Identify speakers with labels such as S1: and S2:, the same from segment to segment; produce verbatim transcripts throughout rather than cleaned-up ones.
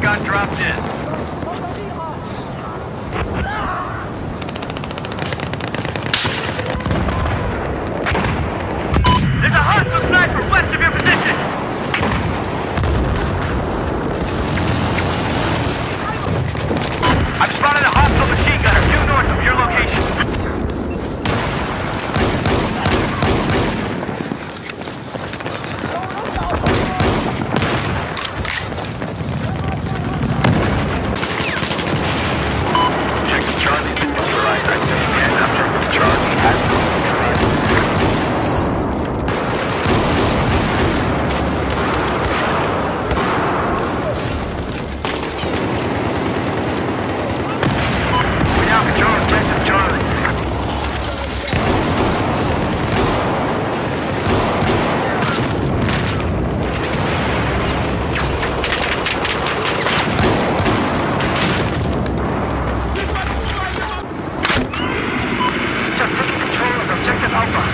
S1: got dropped in. There's a hostile sniper west of your position! I've spotted a hostile machine gunner due north of your location. Objective Charlie's been neutralized. I say again, Objective Charlie has been neutralized. We now control Objective Charlie. Just taking control of Objective Alpha.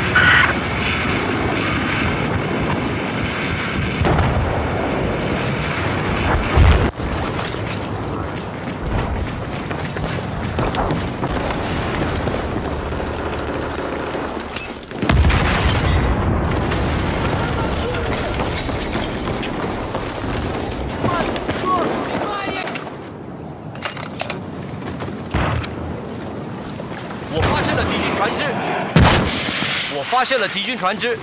S2: 我发现了敌军船只，我发现了敌军船只。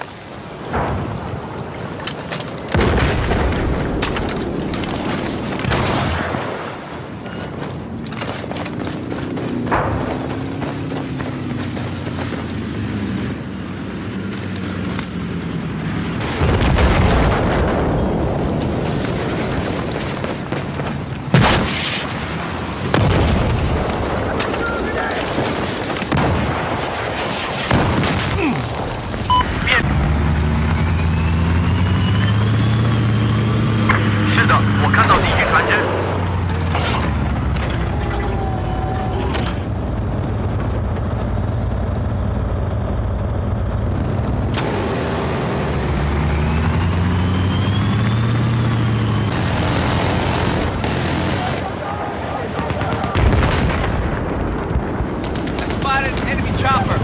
S2: 是的，我看到敌军船只。I spotted an enemy chopper.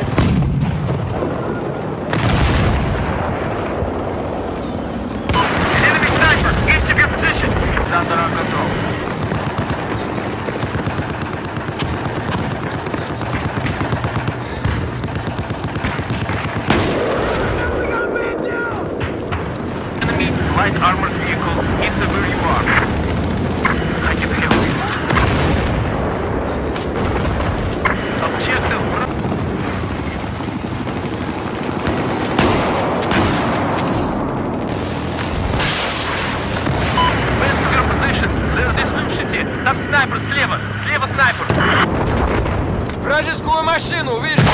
S1: An enemy sniper east of your position. It's under our control. Enemy light armored vehicle east of where you are. I can help you. Objective. West of your position. There, слушайте. Там снайпер слева. Слева снайпер.
S3: Вражескую машину, вижу!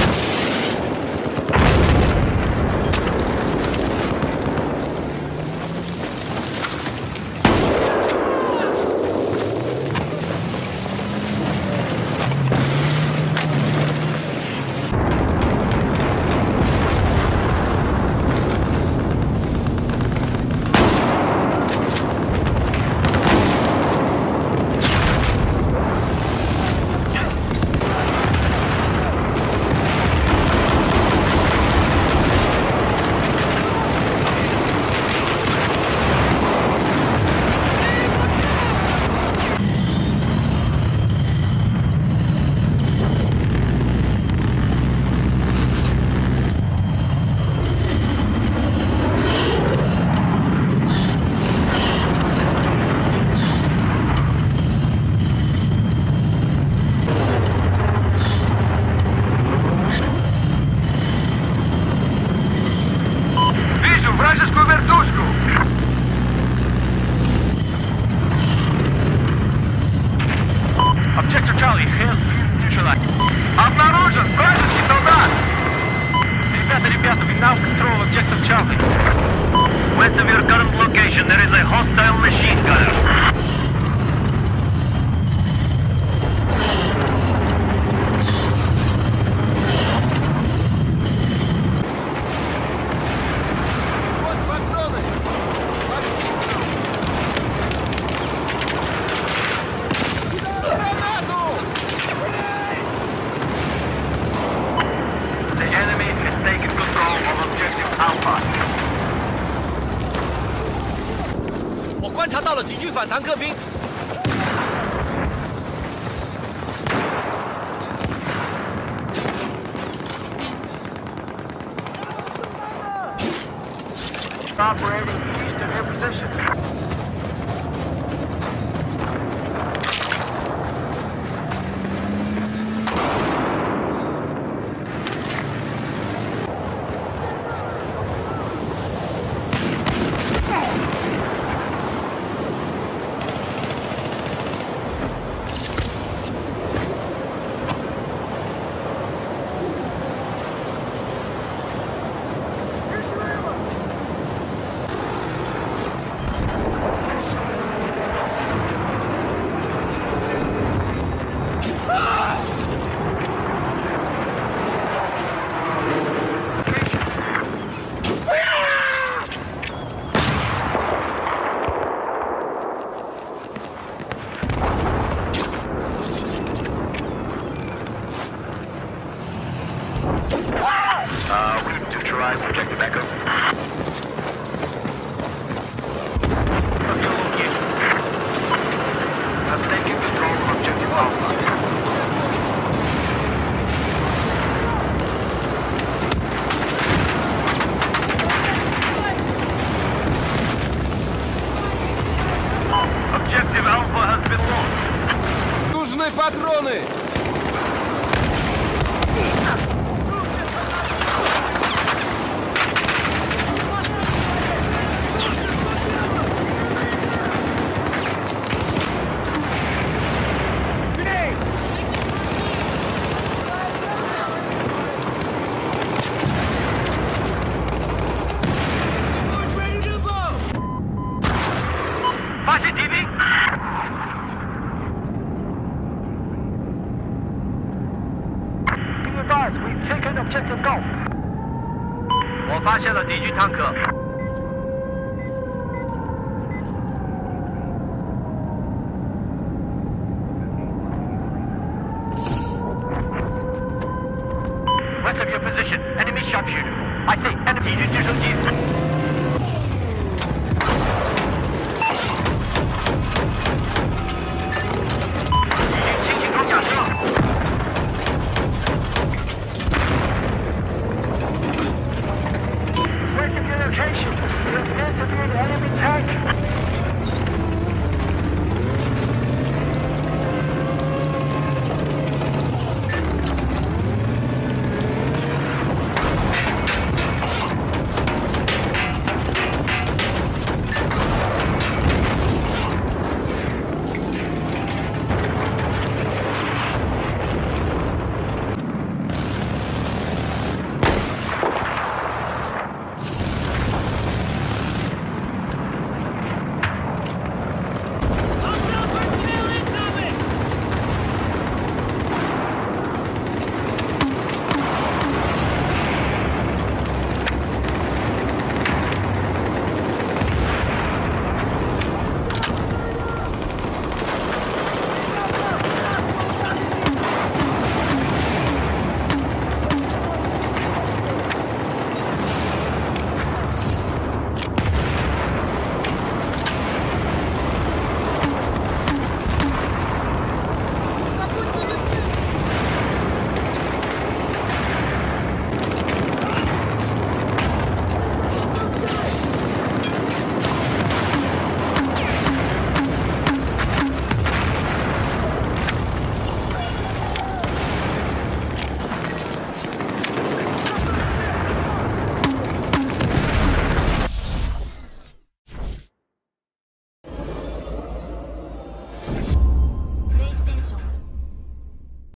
S1: Вижу вражескую вертушку. Objective Charlie has been neutralized. Обнаружен вражеский солдат. Ребята, ребята, we now control Objective Charlie. West of your current location, there is a hostile machine gunner. Operating east of your position.
S3: Uh, we neutralize objective Echo.
S1: What's your location? I'm taking control of objective Alpha. Objective Alpha has been lost.
S2: Нужны патроны!
S1: Fascist T V! Be advised, we've taken objective Golf. 我发现了敌军坦克。West of your position, enemy sharpshooter. I see, enemy 敌军直升机。